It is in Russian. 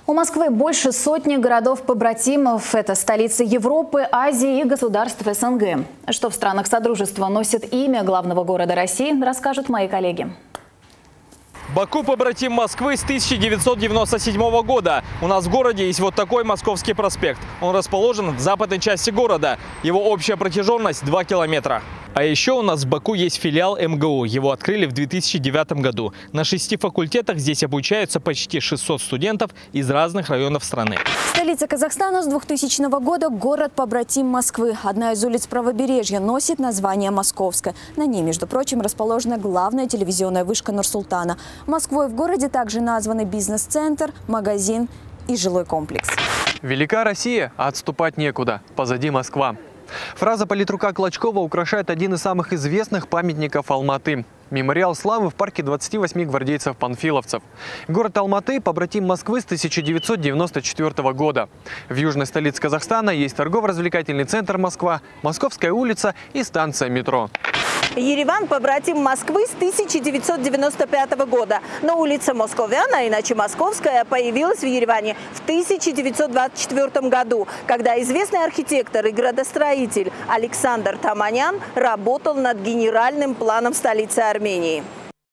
У Москвы больше сотни городов-побратимов. Это столицы Европы, Азии и государств СНГ. Что в странах Содружества носит имя главного города России, расскажут мои коллеги. Баку побратим Москвы с 1997 года. У нас в городе есть вот такой Московский проспект. Он расположен в западной части города. Его общая протяженность 2 километра. А еще у нас в Баку есть филиал МГУ. Его открыли в 2009 году. На 6 факультетах здесь обучаются почти 600 студентов из разных районов страны. Столица Казахстана с 2000 года – город-побратим Москвы. Одна из улиц правобережья носит название Московская. На ней, между прочим, расположена главная телевизионная вышка Нур-Султана. Москвой в городе также названы бизнес-центр, магазин и жилой комплекс. Велика Россия, а отступать некуда. Позади Москва. Фраза политрука Клочкова украшает один из самых известных памятников Алматы. Мемориал славы в парке 28 гвардейцев-панфиловцев. Город Алматы – побратим Москвы с 1994 года. В южной столице Казахстана есть торгово-развлекательный центр Москва, Московская улица и станция метро. Ереван – побратим Москвы с 1995 года. Но улица Московяна, иначе Московская, появилась в Ереване в 1924 году, когда известный архитектор и градостроитель Александр Таманян работал над генеральным планом столицы Армении.